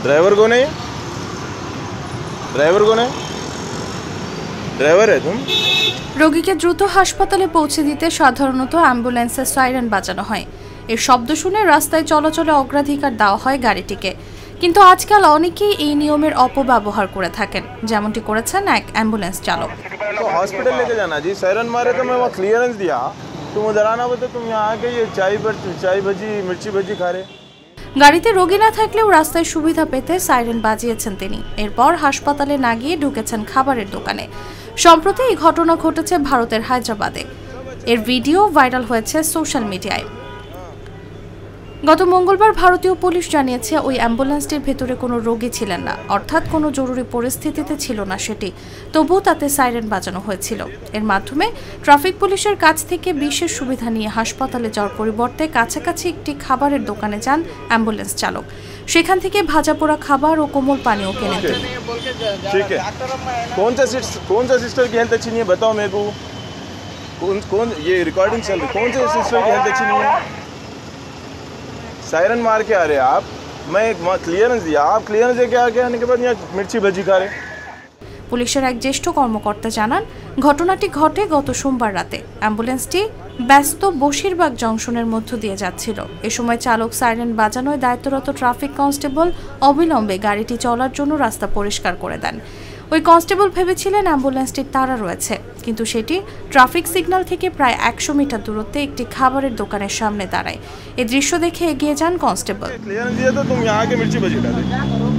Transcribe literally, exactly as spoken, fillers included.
Driver कौन है? Driver कौन है? ड्राइवर है तुम? রোগীকে দ্রুত হাসপাতালে পৌঁছে দিতে সাধারণত অ্যাম্বুলেন্সের সাইরেন বাজানো হয়। এর শব্দ শুনে রাস্তায় চলাচলে অগ্রাধিকার দেওয়া হয় গাড়িটিকে। কিন্তু আজকাল অনেকেই এই নিয়মের অপব্যবহার করে থাকেন, যেমনটি করেছেন এক অ্যাম্বুলেন্স চালক। तो हॉस्पिटल लेके जाना जी, सायरन मारे तो मैं वहाँ क्लियरेंस दिया, तुम उधर आना बोलते तुम यहाँ आके ये चाय चाय भजी मिर्ची भजी खा रहे। গাড়িতে রোগী না থাকলেও রাস্তায় সুবিধা পেতে সাইরেন বাজিয়েছেন তিনি। এরপর হাসপাতালে না গিয়ে ঢুকেছেন খাবারের দোকানে। সম্প্রতি এই ঘটনা ঘটেছে ভারতের হায়দ্রাবাদে। এর ভিডিও ভাইরাল হয়েছে সোশ্যাল মিডিয়ায়। গত মঙ্গলবার ভারতীয় পুলিশ জানিয়েছে ওই অ্যাম্বুলেন্সটির ভেতরে কোনো রোগী ছিলেন না, অর্থাৎ কোনো জরুরি পরিস্থিতিতে ছিল না সেটি। তবুও তাতে সাইরেন বাজানো হয়েছিল। এর মাধ্যমে ট্রাফিক পুলিশের কাছ থেকে বিশেষ সুবিধা নিয়ে হাসপাতালে যাওয়ার পরিবর্তে কাছাকাছি একটি খাবারের দোকানে যান অ্যাম্বুলেন্স চালক। সেখান থেকে ভাজা পোড়া খাবার ও কোমল পানীয় কেনেন তিনি। ठीक है, कौन सा कौन सा सिस्टर की हेल्थ अच्छी नहीं है बताओ मेरे को। कौन कौन ये रिकॉर्डिंग चल रही, कौन से सिस्टर की हेल्थ अच्छी नहीं है? सायरन मार के आ रहे आप, मैं एक क्लियरेंस दिया, आप क्लियरेंस देके आके आने के बाद यहाँ मिर्ची भजी खा रहे। পুলিশের এক জ্যেষ্ঠ কর্মকর্তা জানান, ঘটনাটি ঘটে গত সোমবার রাতে। অ্যাম্বুলেন্সটি ব্যস্ত বশিরবাগ জংশনের মধ্য দিয়ে যাচ্ছিল। এ সময় চালক সাইরেন বাজানোয় দায়িত্বরত ট্রাফিক কনস্টেবল অবিলম্বে গাড়িটি চলার জন্য রাস্তা পরিষ্কার করে দেন। ওই কনস্টেবল ভেবেছিলেন অ্যাম্বুলেন্সটির তাড়া রয়েছে, কিন্তু সেটি ট্রাফিক সিগন্যাল থেকে প্রায় একশো মিটার দূরত্বে একটি খাবারের দোকানের সামনে দাঁড়ায়। এই দৃশ্য দেখে এগিয়ে যান কনস্টেবল। क्लियरेंस दिया तो तुम यहाँ आके मिर्ची भजी खा रहे।